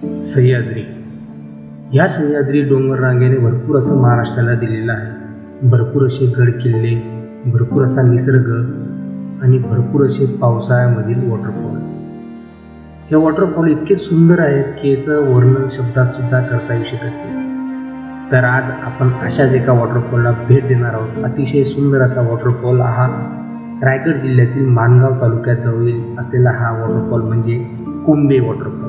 सह्याद्री. या सह्याद्री डोंगर रांगेने भरपूर असं महाराष्ट्राला दिलेलं आहे. भरपूर असे गड किल्ले, भरपूर असा निसर्ग आणि भरपूर असे पावसाळ्यामधील वॉटरफॉल. हे वॉटरफॉल इतके सुंदर आहेत की याचं वर्णन शब्दात सुद्धा करता येऊ शकत नाही. तर आज आपण अशाच एका वॉटरफॉलला भेट देणार आहोत. अतिशय सुंदर असा वॉटरफॉल हा रायगड जिल्ह्यातील माणगाव तालुक्यात जवळ असलेला हा वॉटरफॉल म्हणजे कुंभे वॉटरफॉल.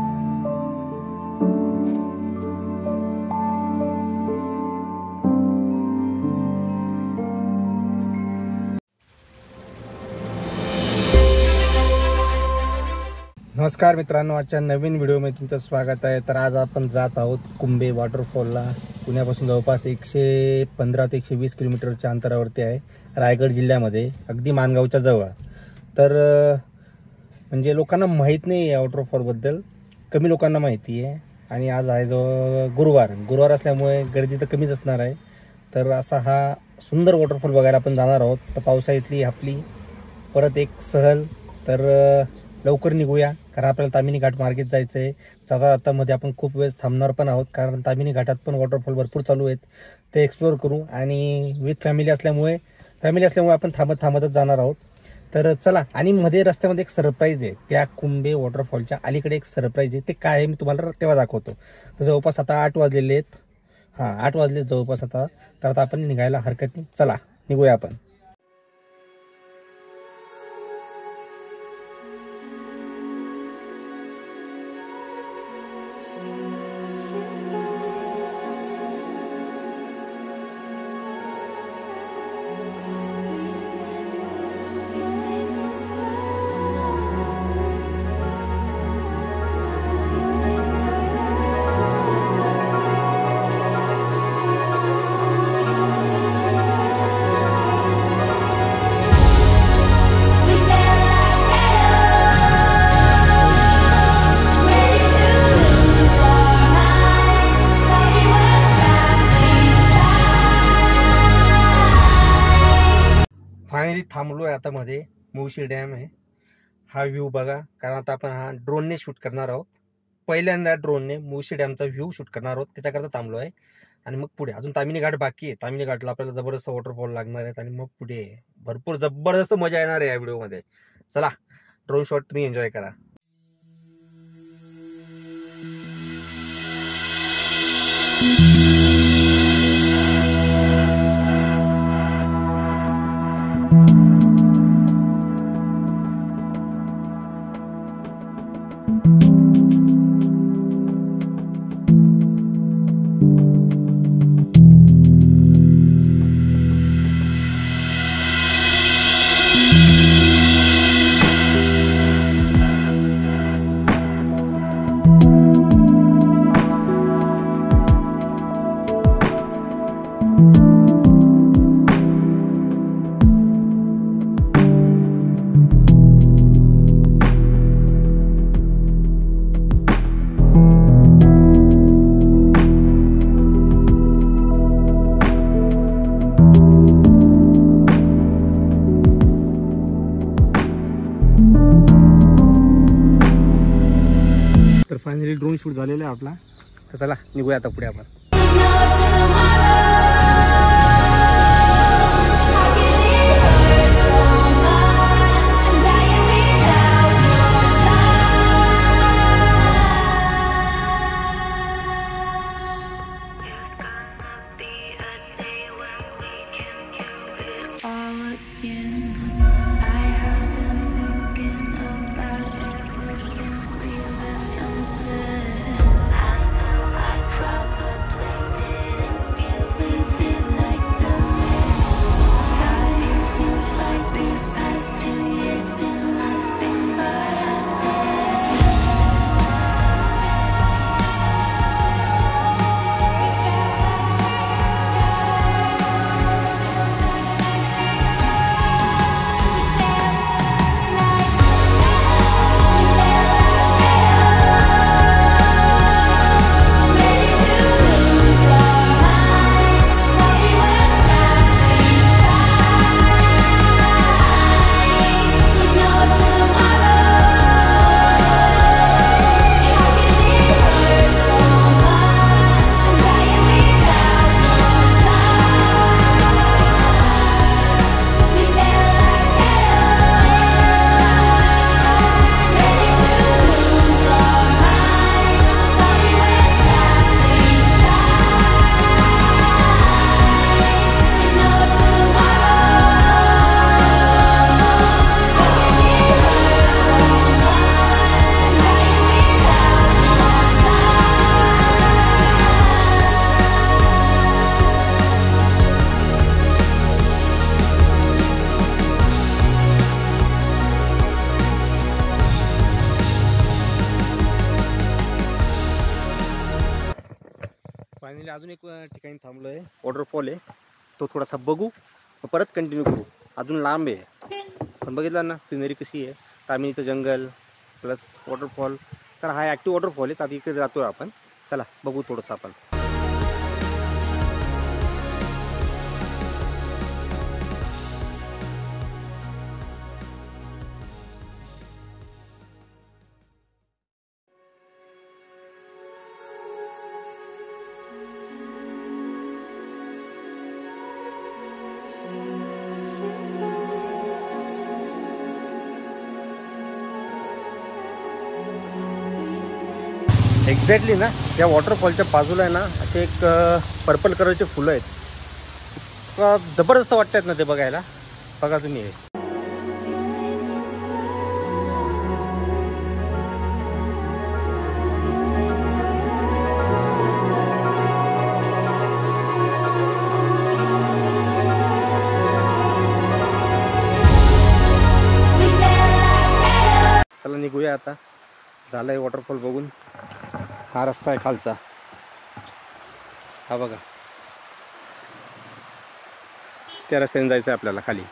नमस्कार मित्रांनो, आजच्या नवीन व्हिडिओमध्ये तुमचं स्वागत आहे. तर आज आपण जात आहोत कुंभे वॉटरफॉलला. पुण्यापासून जवळपास 115 ते 120 किलोमीटरच्या अंतरावरती आहे, रायगड जिल्ह्यामध्ये, अगदी माणगावच्या जवळ. तर म्हणजे लोकांना माहीत नाही या वॉटरफॉलबद्दल, कमी लोकांना माहिती आहे. आणि आज आहे जो गुरुवार असल्यामुळे गर्दी तर कमीच असणार आहे. तर असा हा सुंदर वॉटरफॉल बघायला आपण जाणार आहोत. तर पावसाळ्यातली आपली परत एक सहल. तर लवकर निघूया, कारण आपल्याला तामिनी घाट मार्गेत जायचं आहे. जाता मध्ये आपण खूप वेळ थांबणार पण आहोत, कारण तामिनी घाटात पण वॉटरफॉल भरपूर चालू आहेत, ते एक्सप्लोअर करू. आणि विथ फॅमिली असल्यामुळे आपण थांबतच जाणार आहोत. तर चला. आणि मध्ये रस्त्यामध्ये एक सरप्राईज आहे, त्या कुंभे वॉटरफॉलच्या अलीकडे एक सरप्राईज आहे. ते काय आहे मी तुम्हाला तेव्हा दाखवतो. तर जवळपास आता 8 वाजलेले आहेत. 8 वाजले जवळपास आता. तर आता आपण निघायला हरकत नाही. चला निघूया आपण. फायनली थांबलो आहे आता. मध्ये मुळशी डॅम आहे. हा व्ह्यू बघा, कारण आता आपण हा ड्रोनने शूट करणार आहोत. पहिल्यांदा ड्रोनने मुळशी डॅमचा व्ह्यू शूट करणार आहोत, त्याच्याकरता थांबलो आहे. आणि मग पुढे अजून तामिनी घाट बाकी आहे. तामिनी घाटला आपल्याला जबरदस्त वॉटरफॉल लागणार आहेत. आणि मग पुढे भरपूर जबरदस्त मजा येणार आहे या व्हिडिओमध्ये. चला, ड्रोन शॉट तुम्ही एन्जॉय करा. तर फायनली ड्रोन शूट झालेला आहे आपला. तर चला निघूया आता पुढे आपण. अजून एक ठिकाणी थांबलोय, वॉटरफॉल आहे, तो थोडासा बघू परत कंटिन्यू करू. अजून लांब आहे पण बघितलं ना सिनरी कशी आहे. तामिनीचं जंगल प्लस वॉटरफॉल. तर हा ॲक्टिव्ह वॉटरफॉल आहे, तर इकडे जातोय आपण. चला बघू थोडंसं आपण. एक्झॅक्टली ना या वॉटरफॉलच्या बाजूला आहे ना असे एक पर्पल कलरचे फुलं आहेत. जबरदस्त वाटतात ना ते बघायला. बघा तुम्ही हे. चला निघूया आता. झालंय वॉटरफॉल बघून. हा रस्ता आहे खालचा, हा बघा. त्या रस्त्याने जायचं आहे आपल्याला खाली.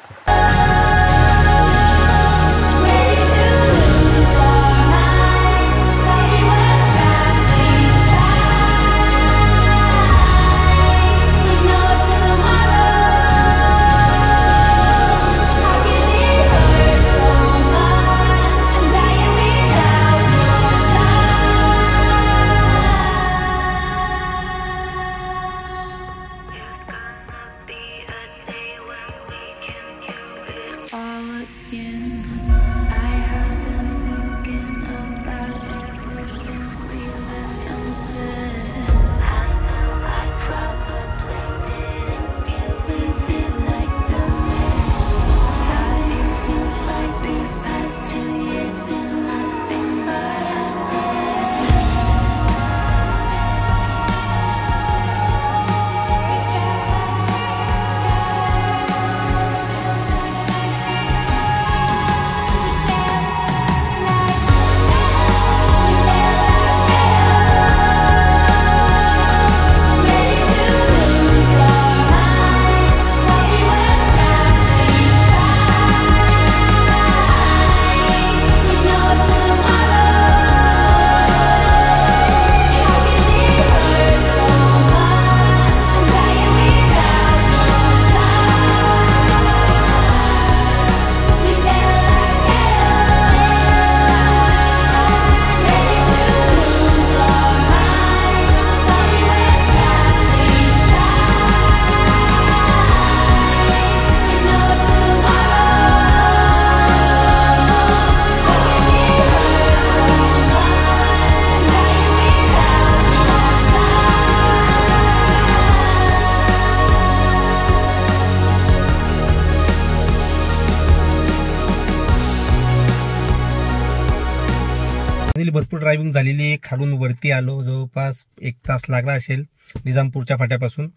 भरपूर ड्रायव्हिंग झालेली. खालून वरती आलो, जवळपास 1 तास लागला असेल निजामपूरच्या फाट्यापासून.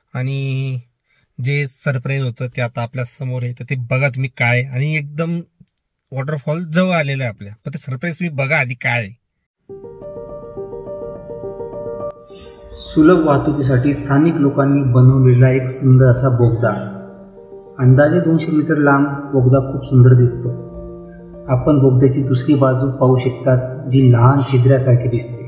आणि जे सरप्राईज होतं ते आता आपल्या समोर आहे, तर ते बघा तुम्ही काय. आणि एकदम वॉटरफॉल जवळ आलेलं आहे आपल्या, पण ते सरप्राईज तुम्ही बघा आधी काय आहे. सुलभ वाहतुकीसाठी स्थानिक लोकांनी बनवलेला एक सुंदर असा बोगदा. अंदाजे 200 मीटर लांब बोगदा खूप सुंदर दिसतो. आपण बोगद्याची दुसरी बाजू पाहू शकतात, जी लहान छिद्रासारखी दिसते.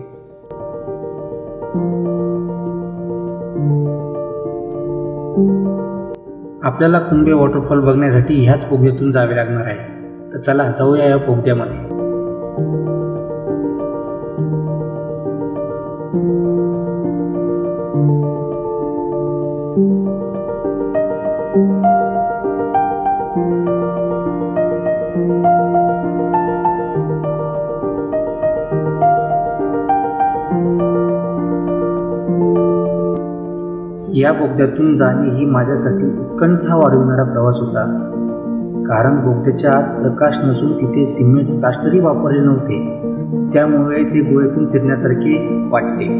आपल्याला कुंभे वॉटरफॉल बघण्यासाठी ह्याच बोगद्यातून जावे लागणार आहे. तर चला जाऊया या बोगद्यामध्ये. या बोगद्यातून जाणे ही माझ्यासाठी उत्कंठा वाढवणारा प्रवास होता. कारण बोगद्याच्या आत प्रकाश नसून तिथे सिमेंट प्लास्टरही वापरले नव्हते, त्यामुळे ते गुहेतून फिरण्यासारखे वाटते.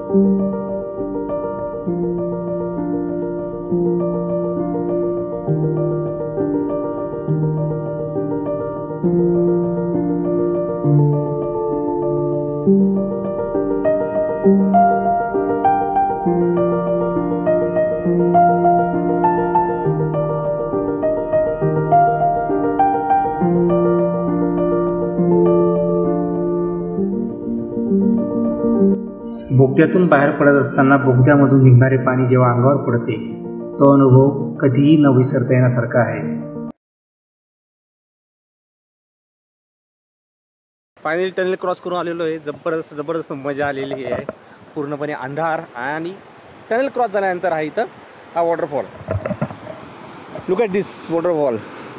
बोगद्यातून बाहेर पडत असताना बोगद्यामधून निघणारे पाणी जेव्हा अंगावर पडते तो अनुभव कधीही न विसरता येण्यासारखा आहे. फायनली टनेल क्रॉस करून आलेलो आहे. जबरदस्त मजा आलेली आहे. पूर्णपणे अंधार आणि टनेल क्रॉस झाल्यानंतर आहे इथं हा waterfall. Look at this waterfall.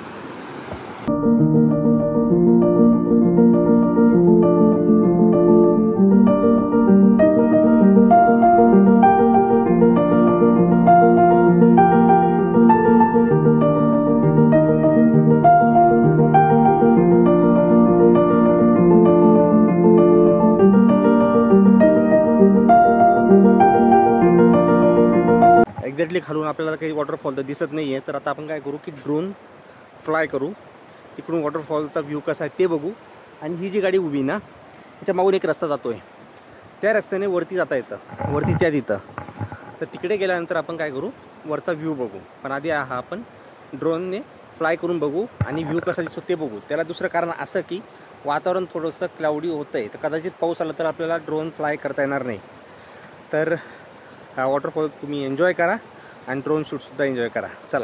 Exactly खालून आपल्याला काही वॉटरफॉल तर दिसत नाही आहे. तर आता आपण काय करू की ड्रोन फ्लाय करू. इकडून वॉटरफॉलचा व्ह्यू कसा आहे ते बघू. आणि ही जी गाडी उभी ना त्याच्या मागून एक रस्ता जातो आहे. त्या रस्त्याने वरती जाता येतं. वरती त्या तिथं. तर तिकडे गेल्यानंतर आपण काय करू वरचा व्ह्यू बघू. पण आधी हा आपण ड्रोनने फ्लाय करून बघू आणि व्ह्यू कसा दिसतो ते बघू. त्याला दुसरं कारण असं की वातावरण थोडंसं क्लाउडी होतं आहे. तर कदाचित पाऊस आला तर आपल्याला ड्रोन फ्लाय करता येणार नाही. तर हा वॉटरफॉल तुम्ही एन्जॉय करा आणि ड्रोन शूटसुद्धा एन्जॉय करा. चला.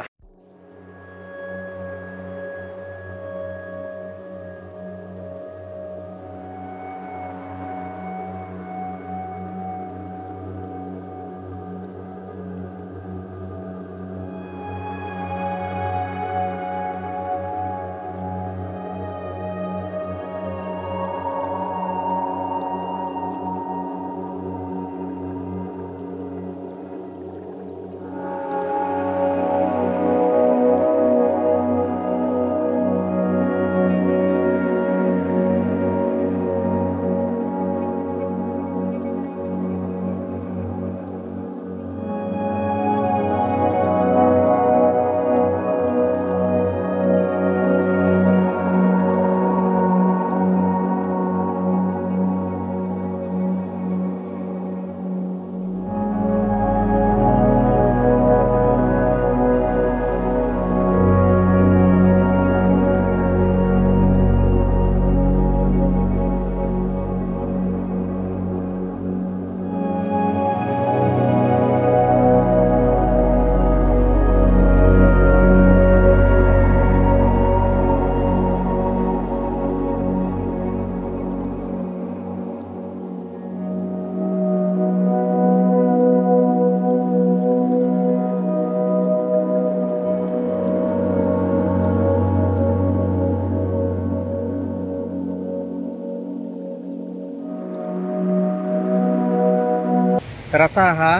तर असा हा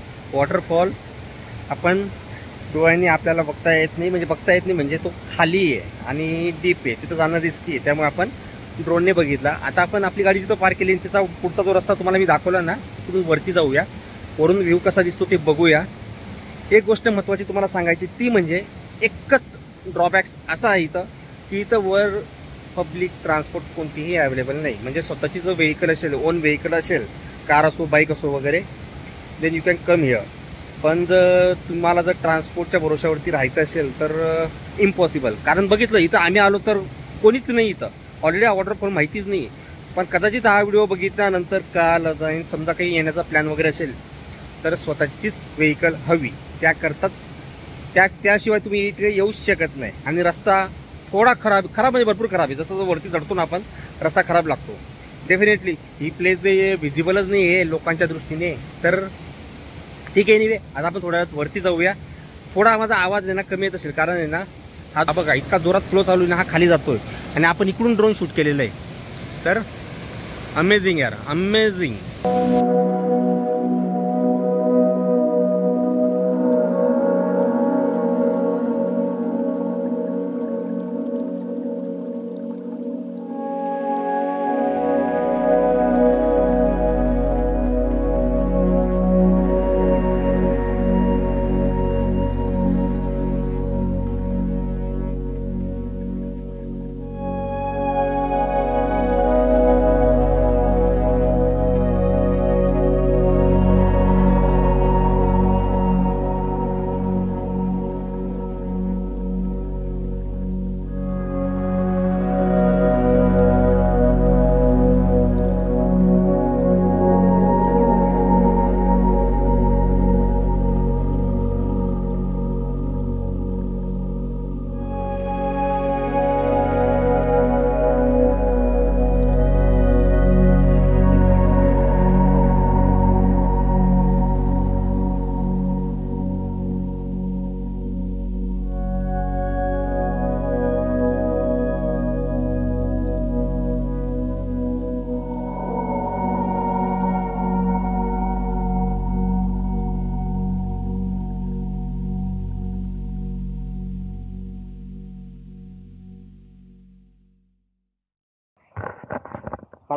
वॉटरफॉल आपण डोळ्यांनी आपल्याला बघता येत नाही. म्हणजे तो खाली आहे आणि डीप आहे. तिथं जाणं रिस्की आहे. त्यामुळे आपण ड्रोनने बघितला. आता आपण आपली गाडी जिथं पार्क केली त्याचा पुढचा जो रस्ता तुम्हाला मी दाखवला ना तिथून वरती जाऊया. वरून व्ह्यू कसा दिसतो ते बघूया. एक गोष्ट महत्त्वाची तुम्हाला सांगायची ती म्हणजे एकच ड्रॉबॅक्स असा आहे इथं की इथं वर पब्लिक ट्रान्सपोर्ट कोणतीही अवेलेबल नाही. म्हणजे स्वतःची जो व्हेकल असेल ओन व्हेकल असेल कार असो बाईक असो वगैरे then you can come here. पण जर तुम्हाला जर ट्रान्सपोर्टच्या भरोशावरती राहायचं असेल तर इम्पॉसिबल. कारण बघितलं इथं आम्ही आलो तर कोणीच नाही. इथं ऑलरेडी हा वॉटरफॉल माहितीच नाही. पण कदाचित हा व्हिडिओ बघितल्यानंतर काल जाईन समजा काही येण्याचा प्लॅन वगैरे असेल तर स्वतःचीच व्हेकल हवी. त्याकरताच त्याशिवाय तुम्ही इथे येऊच शकत नाही. आणि रस्ता थोडा खराब म्हणजे भरपूर खराब आहे. जसं वरती चढतो ना आपण रस्ता खराब लागतो. डेफिनेटली ही प्लेस जे व्हिजिबलच नाही आहे लोकांच्या दृष्टीने. तर ठीक आहे. एनिवे आता आपण थोड्या वेळात वरती जाऊया. थोडा माझा आवाज आहे ना कमी येत असेल कारण आहे ना हा बघा इतका जोरात फ्लो चालू आहे ना हा खाली जातोय आणि आपण इकडून ड्रोन शूट केलेलं आहे. तर अमेझिंग यार अमेझिंग.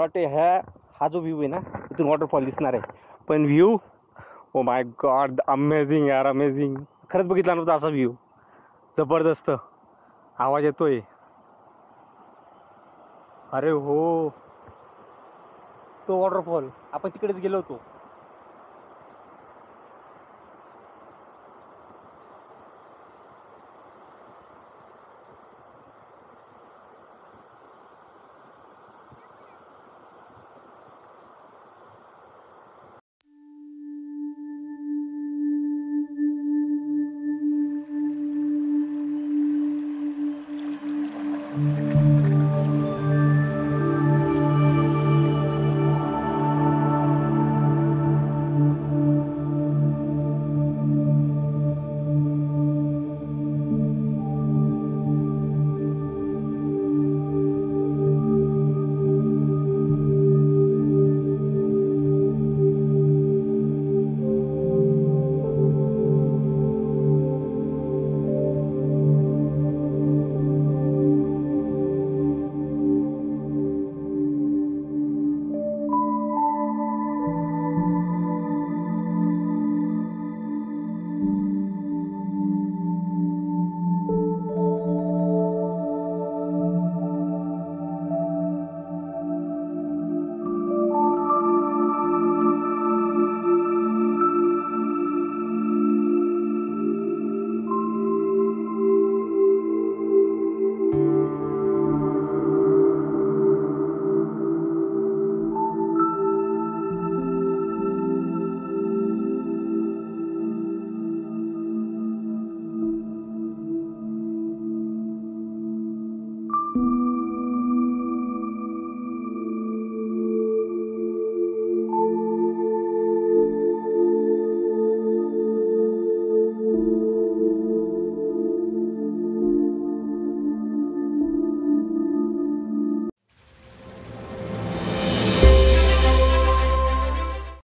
वाटतं हा जो व्ह्यू आहे ना इथून वॉटरफॉल दिसणार आहे. पण view oh my god amazing यार अमेझिंग. खरंच बघितला नव्हता असा व्ह्यू. जबरदस्त आवाज येतोय. अरे हो तो वॉटरफॉल आपण तिकडेच गेलो होतो.